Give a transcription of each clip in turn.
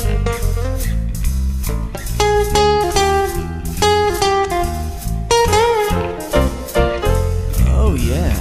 Oh yeah.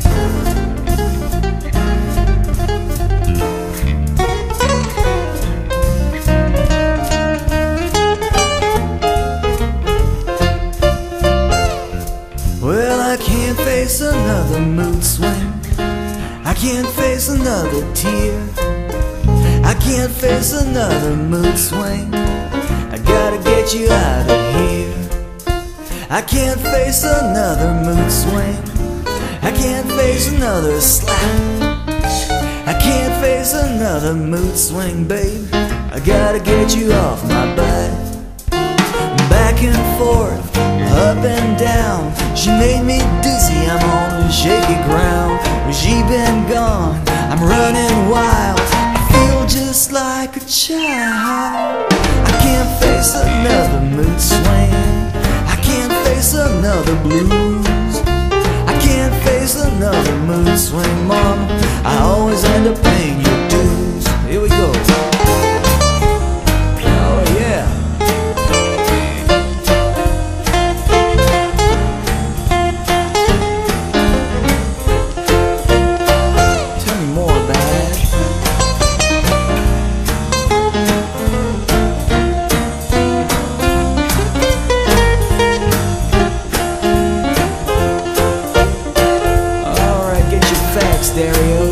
Well, I can't face another mood swing. I can't face another tear. I can't face another mood swing. I gotta get you out of here. I can't face another mood swing. I can't face another slap. I can't face another mood swing, babe. I gotta get you off my back. Back and forth, up and down. She made me dizzy, I'm on shaky ground. When she been gone, I'm running wild. I feel just like a child. I can't face another mood swing. I can't face another blues. I can't face another mood swing, mama. I always end up paying your dues. Here we go. Oh yeah. Tell me more about it. Alright, get your facts, Dario.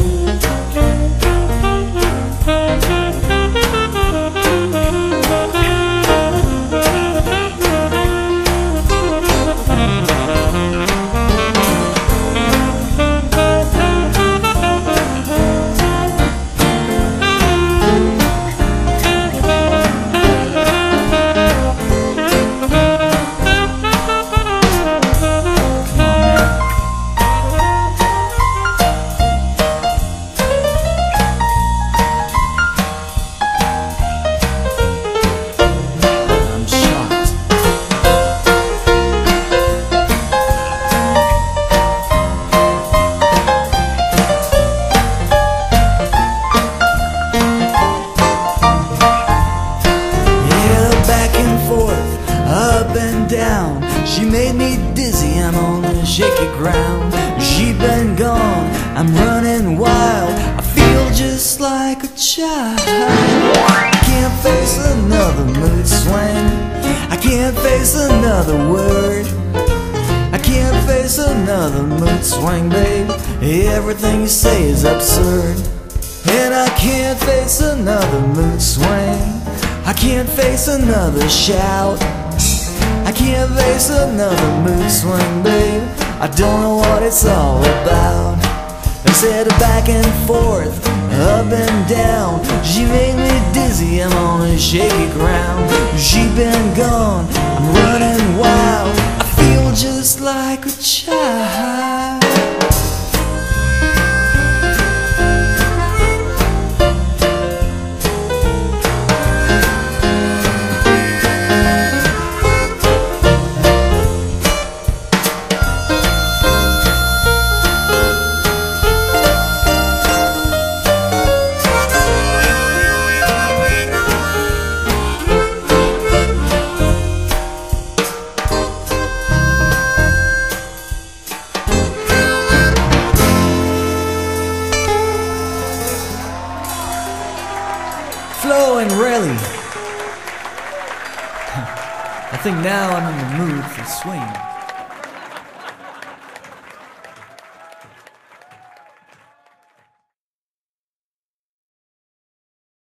Up and down, she made me dizzy, I'm on the shaky ground. She been gone, I'm running wild. I feel just like a child. I can't face another mood swing. I can't face another word. I can't face another mood swing, babe. Everything you say is absurd. And I can't face another mood swing. I can't face another shout. I can't face another mood swing, babe. I don't know what it's all about. I said back and forth, up and down. She made me dizzy, I'm on a shaky ground. She been gone, I'm running wild. I feel just like a child. Flo and Relly. I think now I'm in the mood for swing.